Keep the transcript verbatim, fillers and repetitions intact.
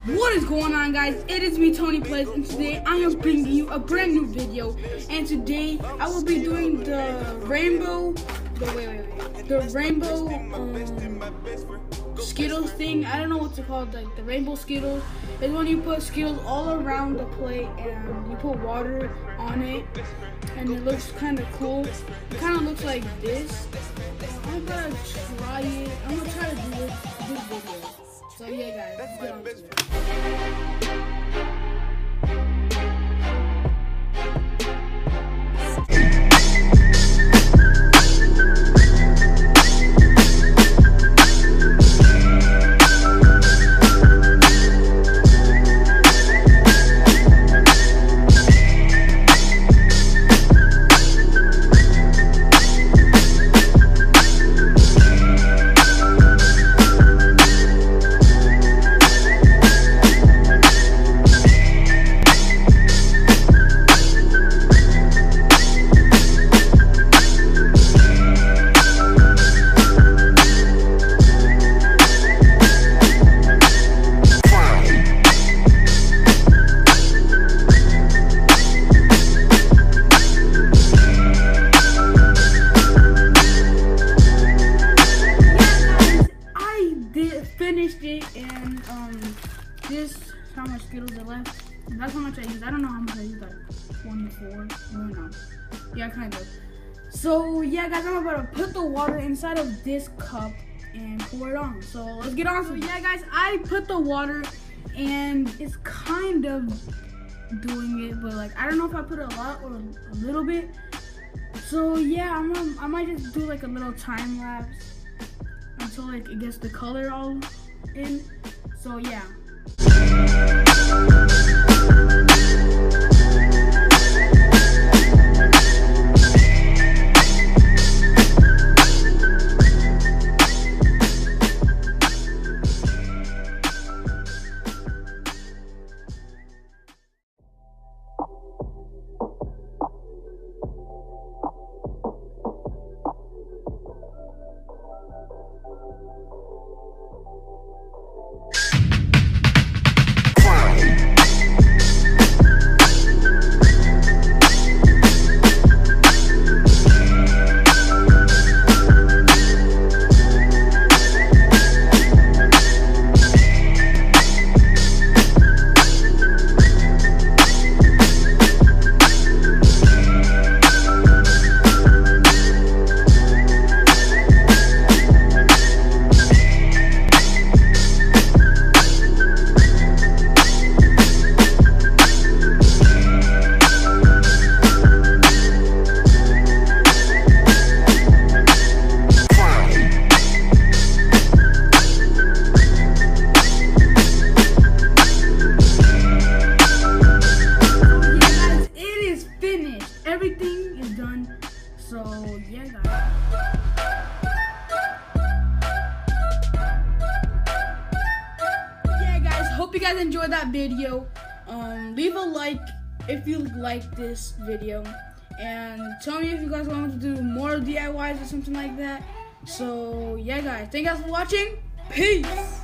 What is going on, guys? It is me, Tony Plays, and today I am bringing you a brand new video. And today I will be doing the rainbow, the wait, wait, wait, the rainbow um, Skittles thing. I don't know what's it called, like the rainbow Skittles. It's when you put Skittles all around the plate and you put water on it, and it looks kind of cool. It kind of looks like this. I'm gonna try it. I'm gonna try to do this, this video. So yeah, guys, let's get on to it. Finished it, and um this is how much Skittles are left. That's how much I used. I don't know how much I used, like twenty-four. I don't know. Yeah, kind of. So yeah, guys, I'm about to put the water inside of this cup and pour it on. So let's get on. So yeah, guys, I put the water, and it's kind of doing it, but like I don't know if I put a lot or a little bit. So yeah, I'm gonna, I might just do like a little time lapse until like it gets the color all in. So yeah. Everything is done. So yeah, guys. Yeah, guys, hope you guys enjoyed that video. Um, leave a like if you like this video, and tell me if you guys want me to do more D I Ys or something like that. So yeah, guys, thank you guys for watching. Peace.